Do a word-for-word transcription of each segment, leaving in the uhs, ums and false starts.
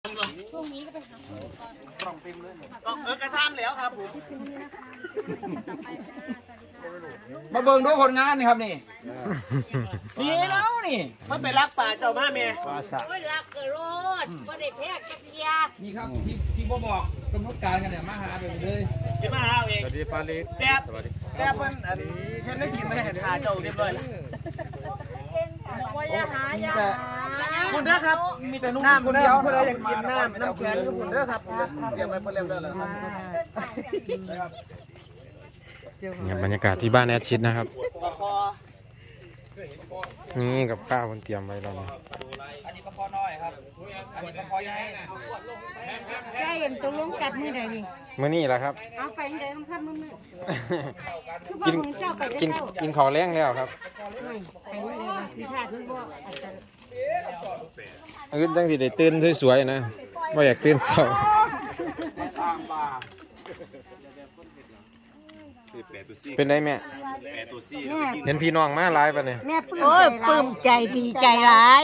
ช่วงนี้ก็ไปหาซื้อก่อนกล่องเต็มเลยกล่องเออกระซ้ำแล้วครับผมมาเบิ่งดูผลงานนี่ครับนี่นี่แล้วนี่มันไปรักป่าเจ้ามาเมียโอ้ยรักกระโดดก็ได้แท้แค่เพียนี่ครับที่ที่บ่บอกกำหนดการกันเนี่ยมาหาไปเลยสิมาหาเองสวัสดีปาลิศแต่แต่เพิ่นอันนี้เพิ่นได้กินไม่เห็นหาเจ้าเรียบร้อยแล้วว่าอย่าหาอย่าหาคุณเด้อครับมีแต่นุ่มน้ำคุณเด้อคุณเด้ออยากกินน้ำน้ำแข็งคุณเด้อครับเตรียมไว้เพื่อเรียบร้อยแล้วครับเนี่ยบรรยากาศที่บ้านแอดชิดนะครับนี่กับข้าวคนเตรียมไว้แล้วนะอันนี้ปลาคอน้อยครับอันนี้ปลาคอใหญ่นะแกยังตกลงกัดมือไหนนี่มื้อนี้แหละครับเอาไปยังไงต้องพันมือกินกินกินข้าวแรงแล้วครับอื่นตั้งที่ได้ตื่นสวยๆนะว่าอยากตื่นเช้าเป็นได้แม่เห็นพี่น้องมาหลายปะเนี่ยแม่โอ้ยปลื้มใจดีใจหลาย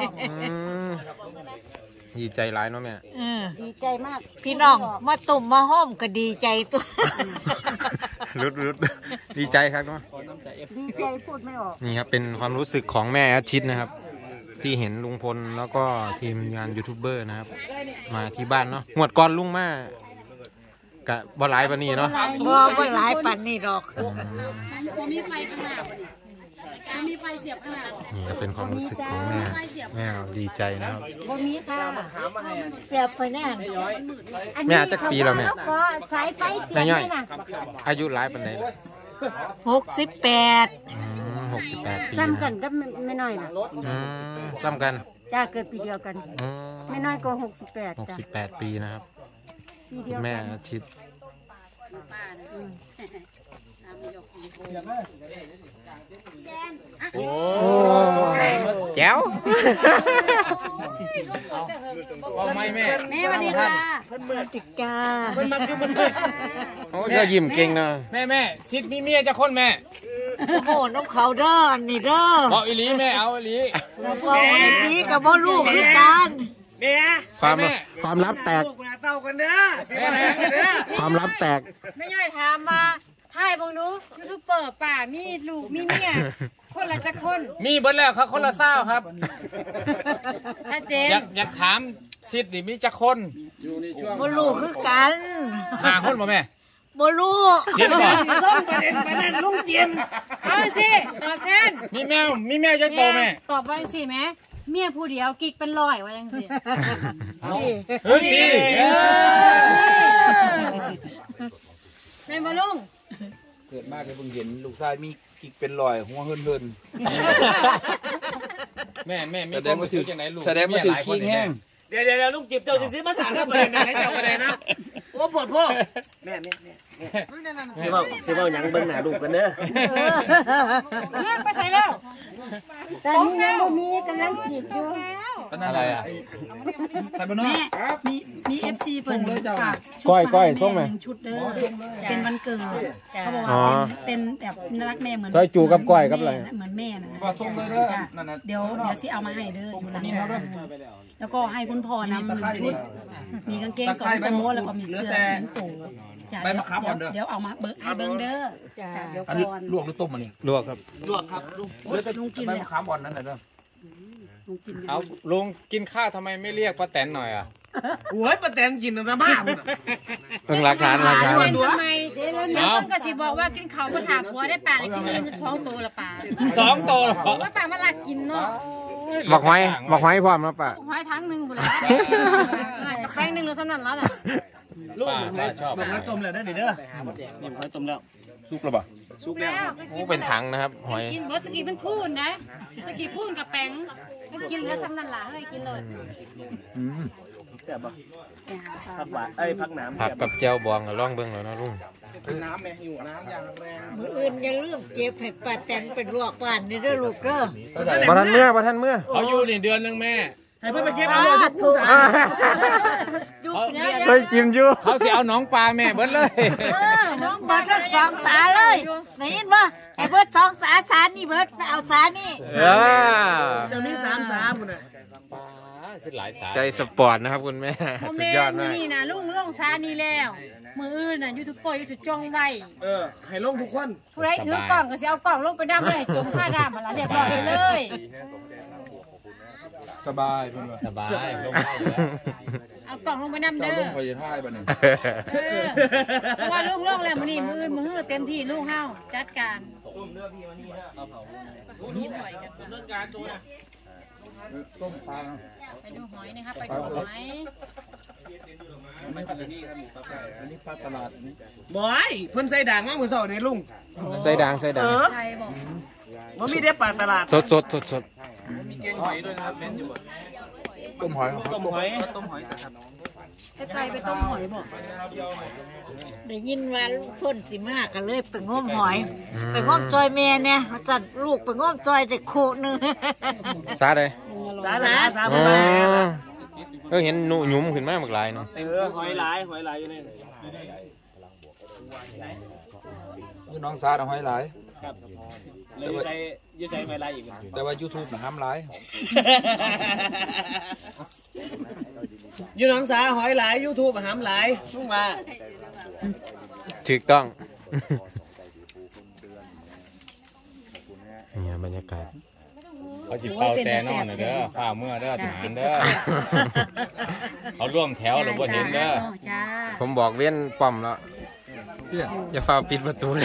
ดีใจหลายเนาะแม่ดีใจมากพี่น้องมาตุ่มมาห้อมก็ดีใจตัวรุดรุดดีใจครับเนาะดีใจพูดไม่ออกนี่ครับเป็นความรู้สึกของแม่อาทิตย์นะครับที่เห็นลุงพลแล้วก็ทีมงานยูทูบเบอร์นะครับมาที่บ้านเนาะงวดก่อนลุงมากะบ่หลายปานนี้เนาะบ่บ่หลายปานนี้ดอกบ่มีไฟข้างหน้าบ่นี่มีไฟเสียบข้างหน้านี่ก็เป็นความรู้สึกของแม่แม่ดีใจนะครับบ่มีค่ะเสียบไฟแน่แม่จักปีแล้วแม่สายไฟเสียบนี่น่ะอายุหลายปานใดหกสิบแปดอืมหกสิบแปดปีซ้ำกันก็ไม่น้อยน่ะอืมซ้ำกันจ้าเกิดปีเดียวกันไม่น้อยกว่าหกสิบแปดหกสิบแปดปีนะครับแม่อาทิตย์โอ้แจ๋วเอาไม่แม่แม่สวัสดีค่ะเพิ่นมาติกาเพิ่นมาคือมันเลยโอ้ก็ยิ้มเก่งนะแม่แม่ซิดมีเมียจะคนแม่โอ้โหน้องเขาเด้อนี่เด้อบอกอีหลีแม่เอาอีหลีบอกอีหลีกับพ่อลูกคือกันแม่ความความลับแตกเต้ากันเด้อความลับแตกไม่ย่อยถามมาถ่ายบังดูยูทูบเบอร์ป่ามีลูกมีเมียคนละจะคนมีเบิดแล้วครับคนละเศร้าครับถ้าเจนอยากอยากถามซิดดิมีจะคนอยู่ในช่วงพ่อลูกคือกันหาคนบ่แม่บ่ลูกซิดบ่ส่งประเด็นไปนั่นลุงเจียมเอาสิตอบแทนมีแมวมีแมวจะโตแม่ตอบไว้สิแม่เมียผู้เดียวกิ๊กเป็นร้อยว่ายังสิเฮ้ยแม่บ่ลุงเกิดมากเลยเพิ่งเห็นลูกชายมีกิ๊กเป็นรอยหัวเฮินเฮินแม่แม่ไม่ต้องมาถือจากไหนลูกแสดงมาถือขี้แห้งเดี๋ยวเดี๋ยวลุงจิบเจ้าจะซื้อมาสั่งกับประเด็นไหนเจ้าประเด็นนะโอ้ปวดพ่อแม่แม่แม่เสียเบาเสียเบาหยังเบิ้งหน้าลูกกันเด้อแม่ไปใส่แล้วแต่นี่ยังบ่มีกำลังจีบอยู่เป็นอะไรอ่ะไปบนนอกมีมีเอฟซีเปิดฝากก้อยก้อยส่งไหมชุดเด้อเป็นวันเกิดเขาบอกว่าเป็นแบบรักแม่เหมือนซอยจูกับก้อยกับอะไรเหมือนแม่นะส่งเลยเด้อเดี๋ยวเดี๋ยวสิเอามาให้เด้ออยู่หลังแล้วก็ให้คุณพ่อนำหนึ่งชุดมีกางเกงสองตัวแล้วก็มีเสื้อหนึ่งตัวใบมะขามอ่อนเด้อเดี๋ยวเอามาเบิร์ให้เบิ้งเด้อเดี๋ยวก่อนลวกหรือต้มมันนี่ลวกครับลวกครับลุงลุงกินใบมะขามอ่อนนั่นแหละเด้อเอาลุงกินข้าวทำไมไม่เรียกป้าแตนหน่อยอ่ะโอ้ยป้าแตนกินน้ำมากเพิ่งรักฐานรักฐานทำไมเดี๋ยวแล้วเพิ่งกระสิบอกว่ากินข้าวมาถามหัวได้ป่าได้กินเองสองตัวละป่าสองตัวหรอว่าป่ามันรักกินเนาะบอกไว้บอกไว้พร้อมแล้วป่ะไว้ทั้งหนึ่งหมดแล้วแป้งหนึ่งแล้วเท่านั้นแล้วแหละลูกชอบบอกน้ำต้มแล้วได้เด้อนี่น้ำต้มแล้วซุกแล้วป่ะซุกแล้วโอ้เป็นถังนะครับหอยกินเมื่อกี้มันพูนนะเมื่อกี้พูนกับแป้งมันกินแล้วซ้ำนั่นหล่ะเลยกินเลยแซ่บป่ะผักหวานเอ้ยผักน้ำผักกับเจียวบองกับร่องเบิ้งแล้วนะลุงน้ำแม่หิวน้ำอย่างแรงมืออื่นอย่าลืมเจ็บให้ป้าแตนเป็นลวกบ้านนี่เด้อลูกเด้อบ่ทันเมื่อบ่ทันเมื่อเขาอยู่นี่เดือนนึงแม่ให้เพื่อนไปเก็บเอาเลยทุกสาไปจิ้มอยู่เขาสิเอาน้องปลาแม่เบิดเลยน้องเบิดทั้งสองสาเลยไหนยินบ่ไอ้เบิดสองสาสานี่เบิดเอาสานี่เจ้านี้สามสาบุญน่ะคือหลายสายใจสปอร์ตนะครับคุณแม่สุดยอดมืมาอก นี่นะลุงลงซานี่แล้วมืออื่นน่ะยูทูบเบอร์ยูทูบจ้องไว้เออให้ลงทุกคนผู้ใดถือกล่องก็สิเอากล่องลงไปน้ำเลยจมค่าน้ำมาแล้วเรียบร้อยไปเลยสบายเพื่อนว่าสบายลงได้อยู่แล้วเอากล่องลงไปน้ำเจ้าเด้ลองพยาท่ายบ้านนี่เออเพราะว่าลุงลงแล้วมือนี่มืออื่นมือฮื้อเต็มที่ลุงเฮาจัดการต้มปลาไปดูหอยนะครับไปดูหอยอันนี้ปลาตลาดนี่บอยเพิ่นใส่ด่างมากมือสองเนี่ยลุงใส่ดังใส่ดังใช่บอกมันมีเด็บปลาตลาดสดสดสดสดต้มหอยต้มหอยจะใครไปต้มหอยบอกได้ยินว่าพ่นสิมากก็เลยไปง้อมหอย ไปง้อมจอยแม่เนี่ยสั่นลูกไปง้อมจอยได้คู่หนึงซาเลยสาสาสาอ๋ไปอเลยเออเห็นหนุ่ยุ่มขึ้นมากหมากหลายเนาะเออหอยหลายหอยหลายอยู่นี่คือน้องซาดเอาหอยหลายครับเลยใส่ยืใส่หอยหลายอีกแต่ว่า YouTube น่ะห้ามหลายยูน้องสาหอยหลายยูทูบหามหลายลุงมาถูกต้องเนี่ยบรรยากาศเขาจิบเป่าแต่นอนเด้อข้าวเมื่อเด้อทหารเด้อเขาร่วมแถวเราบ่เห็นเด้อจ้าผมบอกเว้นป้อมแล้วอย่าฝ้าปิดประตูเลย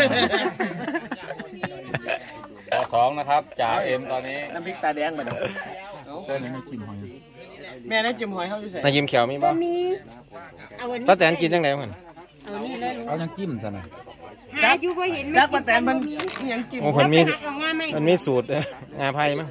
ข้อสองนะครับจ่าเอ็มตอนนี้น้ำพริกตาแดงมาเด้อเส้นนี้ไม่กินหอยแม่ได้จิ้มหอยเขาอยู่ใส่นายยิ้มเขียวมีป่ะมีเอาวันนี้ป้าแตนกินยังไงเหมือนเอานี่เลยลุงเอายังจิ้มซะหน่อยหาอยู่บ่เห็นจักปลาแตนมันยังจิ้มโอ้ผมมีเอางาไหมมันมีสูตรเอองาไผ่มั้ง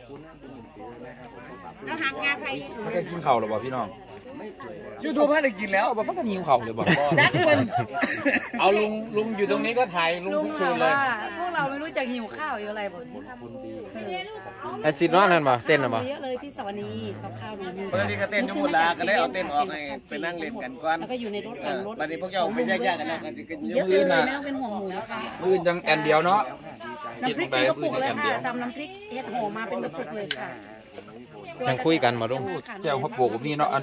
เอาหักงาไผ่มันก็กินข้าวหรือเปล่าพี่น้องยูทูบให้ได้กินแล้วเอาบ่มันก็ยิงข้าวเลยบ่จักมันเอาลุงลุงอยู่ตรงนี้ก็ถ่ายลุงลุงทุกคืถามนเลยว่าพวกเราไม่รู้จักหิวข้าวอยู่อะไรบ่ไอซิดนอนนั่นป่ะเต้นน่ะป่ะเยอะเลยที่สวนีกับข้าวหนูมีเปิดนี่ก็เต้นยุบลาก็ได้เอาเต้นออกให้ไปนั่งเล่นกันก่อนแล้วก็อยู่ในรถเอกันอรถบัดนี้พวกเจ้าไปแยกๆกันแล้วกันสิกันเยยุอะบเลยอื่นไม่น่ะต้องเป็นห่วงหมูนะคะอื่นยังแอนเดียวเนาะน้ำพริกนี่ก็ปลูกเลยค่ะตำน้ำพริกเฮ็ดโหมาเป็นกระปุกเลยค่ะยังคุยกันมาลุงแก้วเขาโปกมีเนาะอัน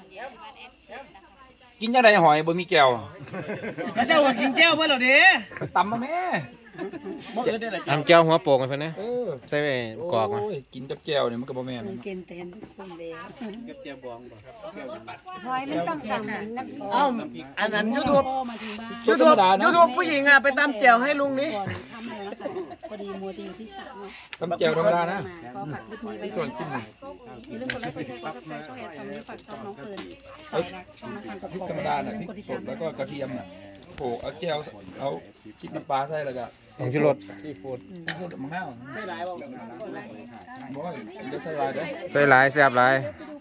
กินยังไงหอยบ่มีแก้วเจ้าว่ากินแก้วเพิ่นเหรอเด้ไปตำมาแม่บ่เอิ้นได้ล่ะทำเจ้าหัวโปกกันเพื่อนนะเออใส่ไปกรอกมาโยกินกับแก้วเนี่ยมันก็บ่แม่นลุงเกณฑ์เต็นทุกคนแล้วกับแก้วบองบ่พอยไม่ต้องทำน้ำพริกเอ้าอันนั้น YouTube มาถึงบ้านยูทูบยูทูบผู้หญิงอ่ะไปตำแจ่วให้ลุงนี่ก่อนทำอะไรนะคะพอดีมัวตีอยู่ที่สระตำแก้วธรรมดานะก็ฝากคลิปนี้ไว้ส่ก่วอน นกินอย่าลืมกดไลค์กดแชร์กดซับสไครต์ช่องแอดตอนนี้ฝากช่องน้องเฟิร์นฝากรักช่องน้องฟังกับพริกบอกธรรมดาน่ะพริกกดติดสตาดมแล้วก็กระเทียมน่ะโขลกเอาแก้วเอาชิ้นน้ำปลาใส่แล้วก็ของชิรสซีฟู้ดซีฟู้ดมะนาวใช่หลายบ่บ่อยจะใส่ลายเด้อใส่หลายแซ่บหลาย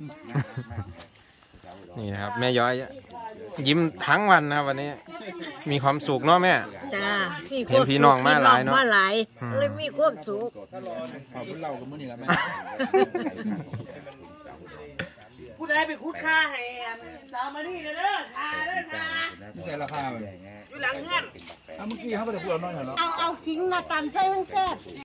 นี่นะครับแม่ย้อยยิ้มทั้งวันนะครับวันนี้ มีความสุขเนาะแม่จ้าเห็นพี่น้องมาหลายเนาะมาหลายอืมเลยมีความสุขเอาเป็นเหล้ากับมื้อนี้ล่ะแม่ผู้ใดไปคุดค่าให้สาวมานี่เด้อค่าเด้อค่านี่ใส่ราคามันอยู่หลังเฮือนเอาเมื่อกี้เขาบ่ได้พูดเอาน้อยเหรอเนาะเอาเอาขิงมาตำใส่ให้แซ่บ